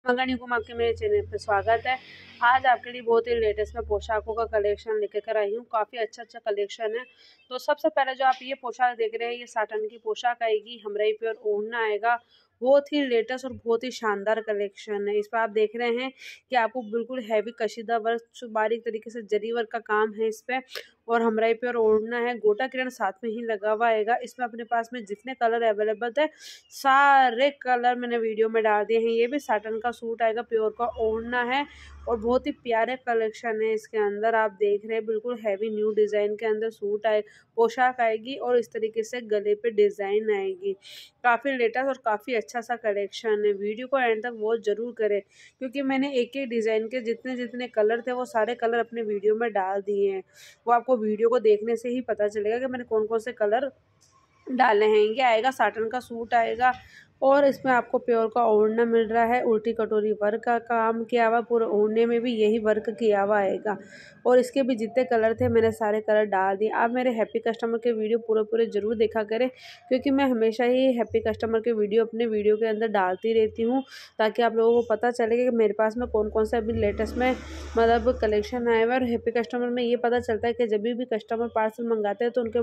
मंगनी को आपके मेरे चैनल पर स्वागत है। आज आपके लिए बहुत ही लेटेस्ट में पोशाकों का कलेक्शन लेकर कर आई हूँ। काफ़ी अच्छा कलेक्शन है। तो सबसे पहले जो आप ये पोशाक देख रहे हैं, ये साटन की पोशाक आएगी, हमराई प्योर ओढ़ना आएगा। बहुत ही लेटेस्ट और बहुत ही शानदार कलेक्शन है। इस पर आप देख रहे हैं कि आपको बिल्कुल हैवी कशीदा वर्क, बारीक तरीके से जरी वर्क का काम है इस पर, और हमराई प्योर ओढ़ना है। गोटा किरण साथ में ही लगा हुआ आएगा। इसमें अपने पास में जितने कलर अवेलेबल थे सारे कलर मैंने वीडियो में डाल दिए हैं। ये भी साटन का सूट आएगा, प्योर का ओढ़ना है और बहुत ही प्यारे कलेक्शन है। इसके अंदर आप देख रहे हैं बिल्कुल हैवी न्यू डिज़ाइन के अंदर सूट आए, पोशाक आएगी और इस तरीके से गले पे डिज़ाइन आएगी। काफ़ी लेटेस्ट और काफ़ी अच्छा सा कलेक्शन है। वीडियो को एंड तक वॉच जरूर करें, क्योंकि मैंने एक एक डिज़ाइन के जितने जितने कलर थे वो सारे कलर अपने वीडियो में डाल दिए हैं। वो आपको वीडियो को देखने से ही पता चलेगा कि मैंने कौन कौन से कलर डाले हैं। ये आएगा साटन का सूट आएगा और इसमें आपको प्योर का ओढ़ना मिल रहा है। उल्टी कटोरी वर्क का काम किया हुआ, पूरे ओढ़ने में भी यही वर्क किया हुआ आएगा। और इसके भी जितने कलर थे मैंने सारे कलर डाल दिए। आप मेरे हैप्पी कस्टमर के वीडियो पूरे जरूर देखा करें, क्योंकि मैं हमेशा ही हैप्पी कस्टमर के वीडियो अपने वीडियो के अंदर डालती रहती हूँ, ताकि आप लोगों को पता चले कि मेरे पास में कौन कौन सा अभी लेटेस्ट में मतलब कलेक्शन आया हुआ है। और हैप्पी कस्टमर में ये पता चलता है कि जब भी कस्टमर पार्सल मंगाते हैं तो उनके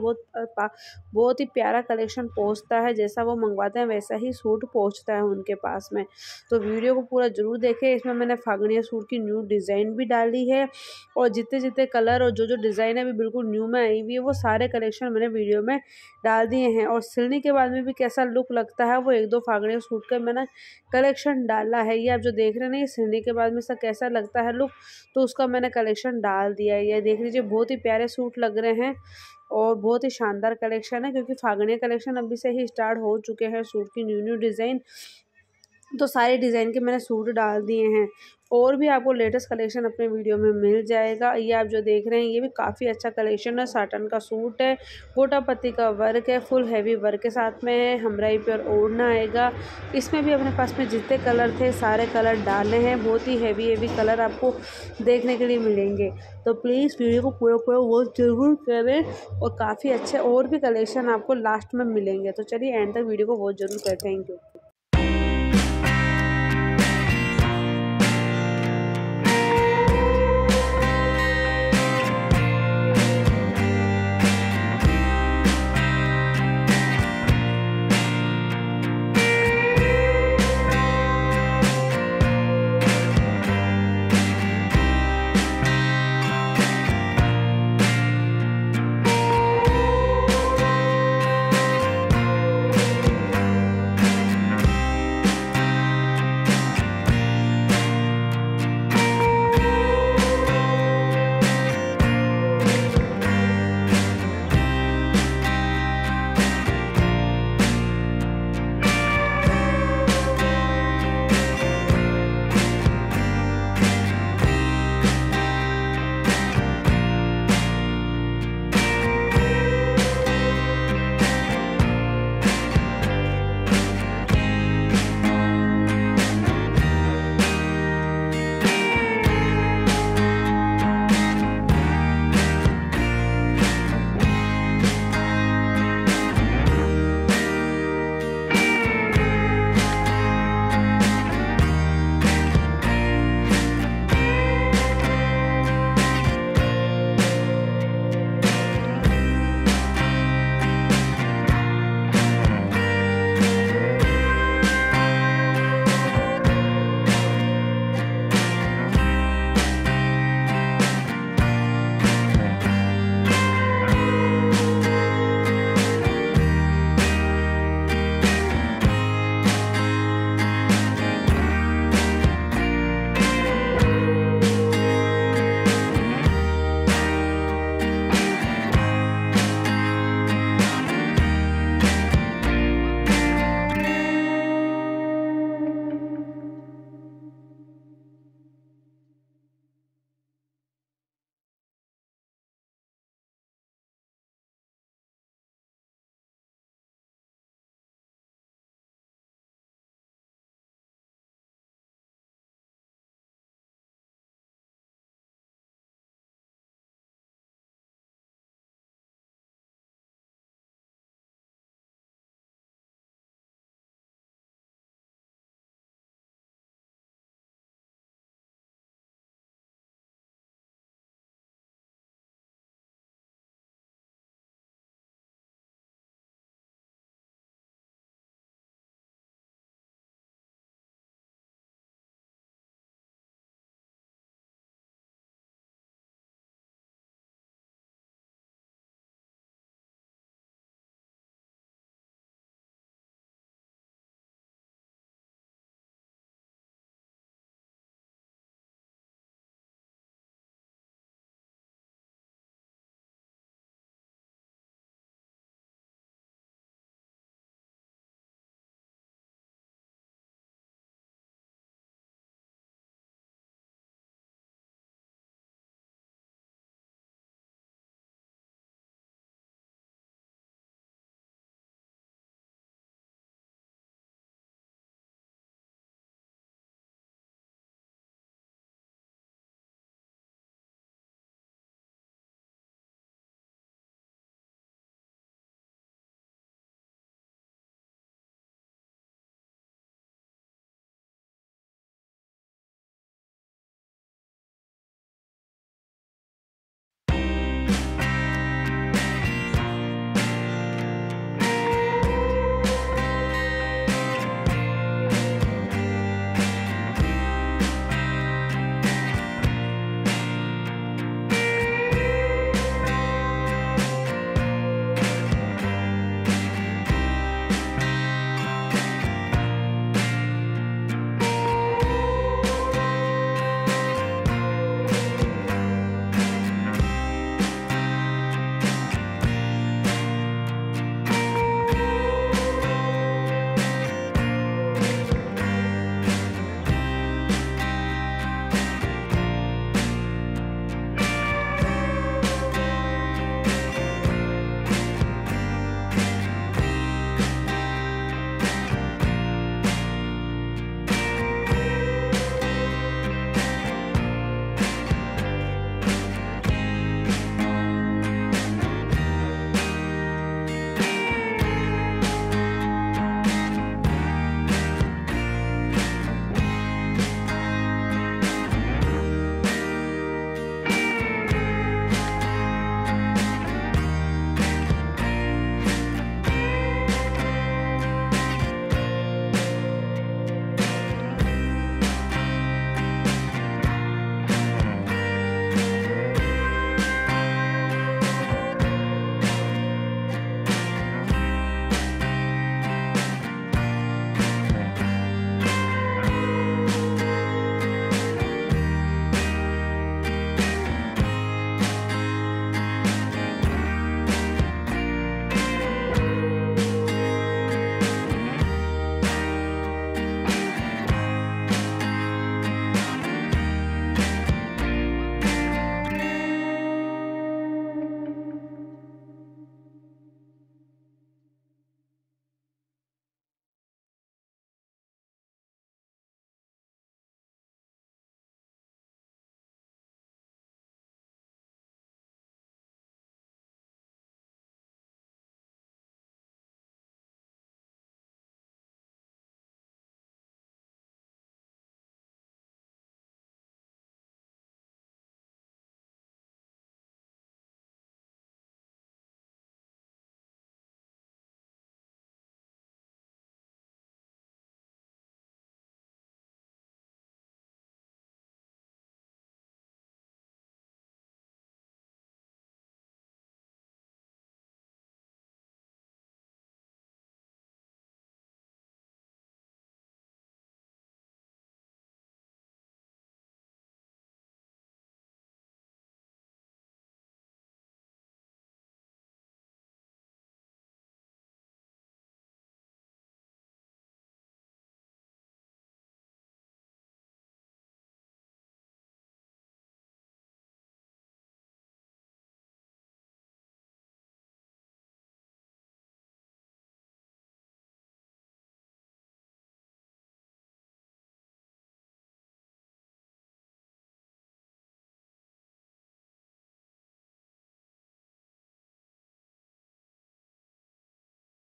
बहुत ही प्यारा कलेक्शन पहुँचता है। जैसा वो मंगवाते हैं वैसा ही सूट पहुंचता है उनके पास में। तो वीडियो को पूरा जरूर देखें। इसमें मैंने फागड़िया सूट की न्यू डिज़ाइन भी डाली है, और जितने जितने कलर और जो जो डिज़ाइन है अभी बिल्कुल न्यू में आई हुई है, वो सारे कलेक्शन मैंने वीडियो में डाल दिए हैं। और सिलने के बाद में भी कैसा लुक लगता है, वो एक दो फागड़िया सूट का मैंने कलेक्शन डाला है। ये आप जो देख रहे हैं ना, सिलने के बाद में सब कैसा लगता है लुक, तो उसका मैंने कलेक्शन डाल दिया है। ये देख लीजिए, बहुत ही प्यारे सूट लग रहे हैं और बहुत ही शानदार कलेक्शन है, क्योंकि फागड़िया कलेक्शन अभी से ही स्टार्ट हो चुके हैं। सूट की न्यू डिज़ाइन, तो सारे डिज़ाइन के मैंने सूट डाल दिए हैं। और भी आपको लेटेस्ट कलेक्शन अपने वीडियो में मिल जाएगा। ये आप जो देख रहे हैं ये भी काफ़ी अच्छा कलेक्शन है। साटन का सूट है, गोटा पत्ती का वर्क है, फुल हैवी वर्क के साथ में है। हमराई प्योर ओढ़ना आएगा। इसमें भी अपने पास में जितने कलर थे सारे कलर डाले हैं। बहुत ही हैवी कलर आपको देखने के लिए मिलेंगे। तो प्लीज़ वीडियो को पूरा वॉच जरूर करें, और काफ़ी अच्छे और भी कलेक्शन आपको लास्ट में मिलेंगे। तो चलिए एंड तक वीडियो को वॉच जरूर करें। Thank you.